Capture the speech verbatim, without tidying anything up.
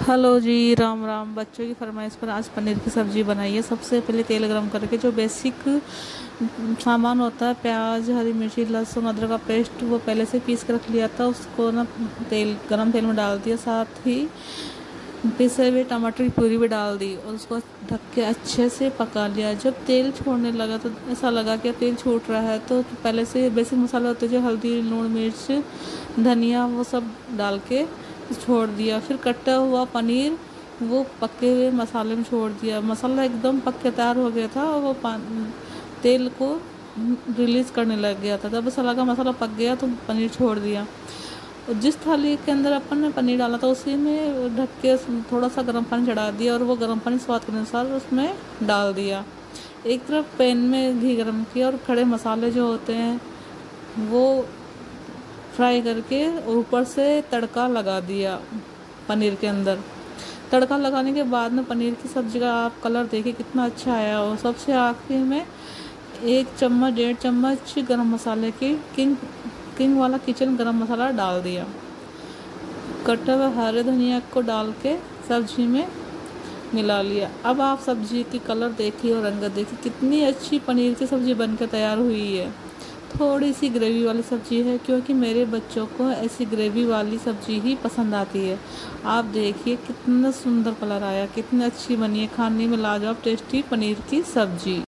Hello जी, राम राम। बच्चों की फरमाइश पर आज पनीर की सब्ज़ी बनाई है। सबसे पहले तेल गरम करके जो बेसिक सामान होता है, प्याज, हरी मिर्ची, लहसुन, अदरक का पेस्ट, वो पहले से पीस कर रख लिया था। उसको ना तेल गरम तेल में डाल दिया, साथ ही पिसे हुए टमाटर की प्यूरी भी डाल दी और उसको ढक के अच्छे से पका लिया। जब तेल छोड़ने लगा तो ऐसा लगा कि अब तेल छूट रहा है, तो पहले से बेसिक मसाले होते जो हल्दी, लूण, मिर्च, धनिया, वो सब डाल के छोड़ दिया। फिर कटा हुआ पनीर वो पके हुए मसाले में छोड़ दिया। मसाला एकदम पक के तैयार हो गया था और वो तेल को रिलीज़ करने लग गया था। तब ऐसा लगा मसाला पक गया तो पनीर छोड़ दिया। और जिस थाली के अंदर अपन ने पनीर डाला था उसी में ढक के थोड़ा सा गर्म पानी चढ़ा दिया और वो गर्म पानी स्वाद के अनुसार उसमें डाल दिया। एक तरफ पैन में घी गर्म किया और खड़े मसाले जो होते हैं वो फ्राई करके ऊपर से तड़का लगा दिया पनीर के अंदर। तड़का लगाने के बाद में पनीर की सब्ज़ी का आप कलर देखिए कितना अच्छा आया। और सबसे आखिरी में एक चम्मच डेढ़ चम्मच गरम मसाले की किंग किंग वाला किचन गरम मसाला डाल दिया। कटा हुआ हरे धनिया को डाल के सब्जी में मिला लिया। अब आप सब्जी की कलर देखिए और रंगत देखिए, कितनी अच्छी पनीर की सब्ज़ी बनकर तैयार हुई है। थोड़ी सी ग्रेवी वाली सब्ज़ी है, क्योंकि मेरे बच्चों को ऐसी ग्रेवी वाली सब्ज़ी ही पसंद आती है। आप देखिए कितना सुंदर कलर आया, कितनी अच्छी बनी है, खाने में लाजवाब टेस्टी पनीर की सब्ज़ी।